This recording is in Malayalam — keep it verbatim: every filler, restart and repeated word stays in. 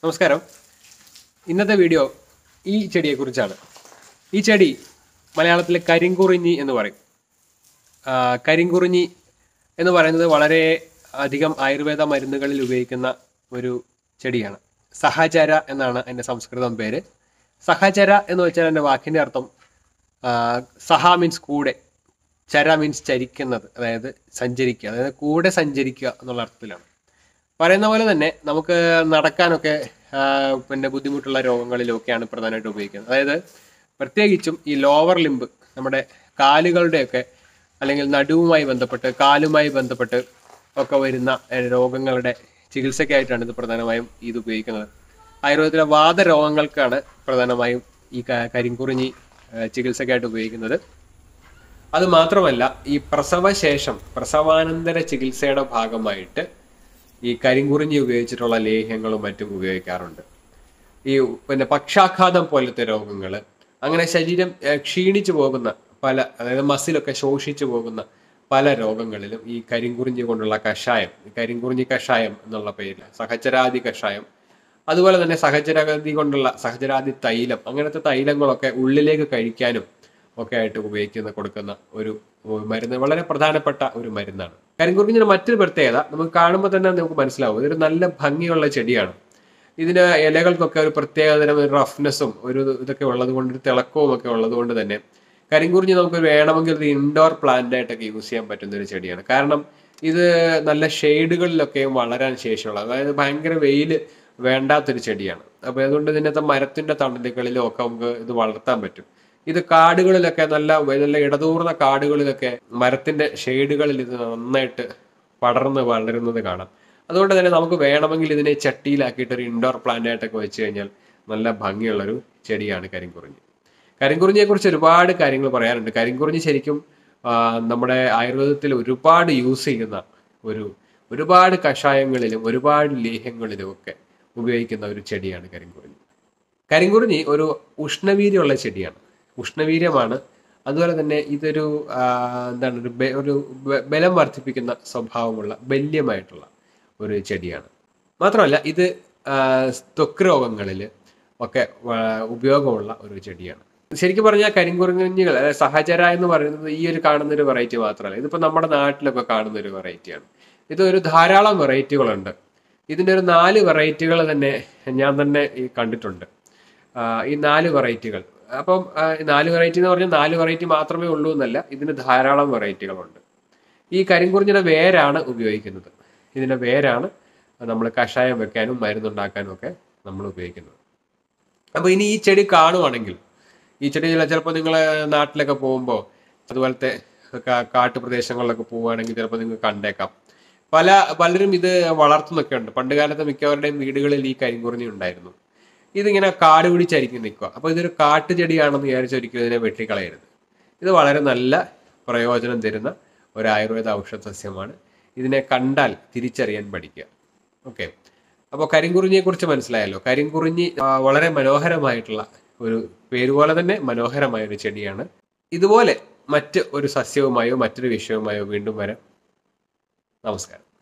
നമസ്കാരം. ഇന്നത്തെ വീഡിയോ ഈ ചെടിയെക്കുറിച്ചാണ്. ഈ ചെടി മലയാളത്തിലെ കരിങ്കുറിഞ്ഞി എന്ന് പറയും. കരിങ്കുറിഞ്ഞി എന്ന് പറയുന്നത് വളരെ അധികം ആയുർവേദ മരുന്നുകളിൽ ഉപയോഗിക്കുന്ന ഒരു ചെടിയാണ്. സഹചര എന്നാണ് അതിൻ്റെ സംസ്കൃതം പേര്. സഹചര എന്ന് വെച്ചാൽ എൻ്റെ വാക്കിൻ്റെ അർത്ഥം സഹ മീൻസ് കൂടെ, ചര മീൻസ് ചരിക്കുന്നത്, അതായത് സഞ്ചരിക്കുക, അതായത് കൂടെ സഞ്ചരിക്കുക എന്നുള്ള അർത്ഥത്തിലാണ്. പറയുന്ന പോലെ തന്നെ നമുക്ക് നടക്കാനൊക്കെ പിന്നെ ബുദ്ധിമുട്ടുള്ള രോഗങ്ങളിലൊക്കെയാണ് പ്രധാനമായിട്ട് ഉപയോഗിക്കുന്നത്. അതായത് പ്രത്യേകിച്ചും ഈ ലോവർ ലിംബ്, നമ്മുടെ കാലുകളുടെയൊക്കെ അല്ലെങ്കിൽ നടുവുമായി ബന്ധപ്പെട്ട് കാലുമായി ബന്ധപ്പെട്ട് ഒക്കെ വരുന്ന രോഗങ്ങളുടെ ചികിത്സയ്ക്കായിട്ടാണ് ഇത് പ്രധാനമായും ഇത് ഉപയോഗിക്കുന്നത്. ആയുർവേദത്തിലെ വാതരോഗങ്ങൾക്കാണ് പ്രധാനമായും ഈ കരിങ്കുറിഞ്ഞി ചികിത്സയ്ക്കായിട്ട് ഉപയോഗിക്കുന്നത്. അത് മാത്രമല്ല, ഈ പ്രസവശേഷം പ്രസവാനന്തര ചികിത്സയുടെ ഭാഗമായിട്ട് ഈ കരിങ്കുറിഞ്ഞി ഉപയോഗിച്ചിട്ടുള്ള ലേഹ്യങ്ങളും മറ്റും ഉപയോഗിക്കാറുണ്ട്. ഈ പിന്നെ പക്ഷാഘാതം പോലത്തെ രോഗങ്ങൾ, അങ്ങനെ ശരീരം ക്ഷീണിച്ചു പോകുന്ന പല, അതായത് മസിലൊക്കെ ശോഷിച്ചു പോകുന്ന പല രോഗങ്ങളിലും ഈ കരിങ്കുറിഞ്ഞി കൊണ്ടുള്ള കഷായം, കരിങ്കുറിഞ്ഞി കഷായം എന്നുള്ള പേരിൽ സഹചരാദി കഷായം, അതുപോലെ തന്നെ സഹചരാദി കൊണ്ടുള്ള സഹചരാദി തൈലം, അങ്ങനത്തെ തൈലങ്ങളൊക്കെ ഉള്ളിലേക്ക് കഴിക്കാനും ഒക്കെ ആയിട്ട് ഉപയോഗിക്കുന്ന കൊടുക്കുന്ന ഒരു മരുന്ന്, വളരെ പ്രധാനപ്പെട്ട ഒരു മരുന്നാണ്. കരിങ്കുറിഞ്ഞിയുടെ മറ്റൊരു പ്രത്യേകത നമുക്ക് കാണുമ്പോൾ തന്നെ നമുക്ക് മനസ്സിലാവും, ഇതൊരു നല്ല ഭംഗിയുള്ള ചെടിയാണ്. ഇതിന് ഇലകൾക്കൊക്കെ ഒരു പ്രത്യേകതരം ഒരു റഫ്നെസ്സും ഒരു ഇതൊക്കെ ഉള്ളത് കൊണ്ട്, ഒരു തിളക്കവും ഒക്കെ ഉള്ളത് കൊണ്ട് തന്നെ കരിങ്കുറിഞ്ഞി നമുക്ക് വേണമെങ്കിൽ ഒരു ഇൻഡോർ പ്ലാന്റ് ആയിട്ടൊക്കെ യൂസ് ചെയ്യാൻ പറ്റുന്ന ഒരു ചെടിയാണ്. കാരണം ഇത് നല്ല ഷെയ്ഡുകളിലൊക്കെയും വളരാൻ ശേഷിയുള്ള, അതായത് ഭയങ്കര വെയിൽ വേണ്ടാത്തൊരു ചെടിയാണ്. അപ്പോൾ അതുകൊണ്ട് ഇതിനകത്തെ മരത്തിന്റെ തണലുകളിലും ഒക്കെ നമുക്ക് ഇത് വളർത്താൻ പറ്റും. ഇത് കാടുകളിലൊക്കെ, നല്ല നല്ല ഇടതൂർന്ന കാടുകളിലൊക്കെ മരത്തിന്റെ ഷെയ്ഡുകളിൽ ഇത് നന്നായിട്ട് പടർന്ന് വളരുന്നത് കാണാം. അതുകൊണ്ട് തന്നെ നമുക്ക് വേണമെങ്കിൽ ഇതിനെ ചട്ടിയിലാക്കിയിട്ട് ഒരു ഇൻഡോർ പ്ലാന്റ് ആയിട്ടൊക്കെ വെച്ച് കഴിഞ്ഞാൽ നല്ല ഭംഗിയുള്ളൊരു ചെടിയാണ് കരിങ്കുറിഞ്ഞി. കരിങ്കുറിഞ്ഞിയെ കുറിച്ച് ഒരുപാട് കാര്യങ്ങൾ പറയാനുണ്ട്. കരിങ്കുറിഞ്ഞി ശരിക്കും നമ്മുടെ ആയുർവേദത്തിൽ ഒരുപാട് യൂസ് ചെയ്യുന്ന ഒരു ഒരുപാട് കഷായങ്ങളിലും ഒരുപാട് ലേഹ്യങ്ങളിലും ഒക്കെ ഉപയോഗിക്കുന്ന ഒരു ചെടിയാണ് കരിങ്കുറിഞ്ഞി. കരിങ്കുറിഞ്ഞി ഒരു ഉഷ്ണവീര്യമുള്ള ചെടിയാണ്, ഉഷ്ണവീര്യമാണ്. അതുപോലെ തന്നെ ഇതൊരു എന്താണ് ഒരു ഒരു ബലം വർദ്ധിപ്പിക്കുന്ന സ്വഭാവമുള്ള ബല്യമായിട്ടുള്ള ഒരു ചെടിയാണ്. മാത്രമല്ല ഇത് ത്വക്ക് രോഗങ്ങളിൽ ഒക്കെ ഉപയോഗമുള്ള ഒരു ചെടിയാണ്. ശരിക്കും പറഞ്ഞാൽ കരിങ്കുറിഞ്ഞികൾ, അതായത് സഹചര എന്ന് പറയുന്നത് ഈ ഒരു കാണുന്ന ഒരു വെറൈറ്റി മാത്രമല്ല, ഇതിപ്പോൾ നമ്മുടെ നാട്ടിലൊക്കെ കാണുന്ന ഒരു വെറൈറ്റിയാണ്. ഇത് ഒരു ധാരാളം വെറൈറ്റികളുണ്ട്. ഇതിൻ്റെ ഒരു നാല് വെറൈറ്റികൾ തന്നെ ഞാൻ തന്നെ ഈ കണ്ടിട്ടുണ്ട്. ഈ നാല് വെറൈറ്റികൾ, അപ്പം നാല് വെറൈറ്റി എന്ന് പറഞ്ഞാൽ നാല് വെറൈറ്റി മാത്രമേ ഉള്ളൂ എന്നല്ല, ഇതിന് ധാരാളം വെറൈറ്റികളുണ്ട്. ഈ കരിങ്കുറിഞ്ഞിയുടെ വേരാണ് ഉപയോഗിക്കുന്നത്. ഇതിൻ്റെ വേരാണ് നമ്മൾ കഷായം വെക്കാനും മരുന്നുണ്ടാക്കാനും ഒക്കെ നമ്മൾ ഉപയോഗിക്കുന്നത്. അപ്പോൾ ഇനി ഈ ചെടി കാണുവാണെങ്കിൽ, ഈ ചെടി ചിലപ്പോൾ നിങ്ങൾ നാട്ടിലൊക്കെ പോകുമ്പോൾ, അതുപോലത്തെ കാട്ടുപ്രദേശങ്ങളിലൊക്കെ പോവുകയാണെങ്കിൽ ചിലപ്പോൾ നിങ്ങൾ കണ്ടേക്കാം. പല പലരും ഇത് വളർത്തുന്നൊക്കെ ഉണ്ട്. പണ്ട് കാലത്ത് മിക്കവരുടെയും വീടുകളിൽ ഈ കരിങ്കുറിഞ്ഞി ഉണ്ടായിരുന്നു. ഇതിങ്ങനെ കാട് പിടിച്ചായിരിക്കും നിൽക്കുക. അപ്പോൾ ഇതൊരു കാട്ടുചെടിയാണെന്ന് വിചാരിച്ച് ഒരിക്കലും ഇതിനെ വെട്ടിക്കളയരുത്. ഇത് വളരെ നല്ല പ്രയോജനം തരുന്ന ഒരു ആയുർവേദ ഔഷധ സസ്യമാണ്. ഇതിനെ കണ്ടാൽ തിരിച്ചറിയാൻ പഠിക്കുക. ഓക്കെ, അപ്പോൾ കരിങ്കുറിഞ്ഞിയെക്കുറിച്ച് മനസ്സിലായല്ലോ. കരിങ്കുറിഞ്ഞി വളരെ മനോഹരമായിട്ടുള്ള ഒരു പേരുപോലെ തന്നെ മനോഹരമായ ഒരു ചെടിയാണ്. ഇതുപോലെ മറ്റ് ഒരു സസ്യവുമായോ മറ്റൊരു വിഷയവുമായോ വീണ്ടും വരാം. നമസ്കാരം.